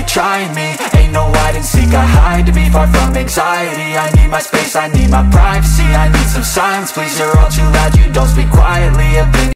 trying me. Ain't no hide and seek, I hide to be far from anxiety. I need my space, I need my privacy, I need some silence, please. You're all too loud, you don't speak quietly.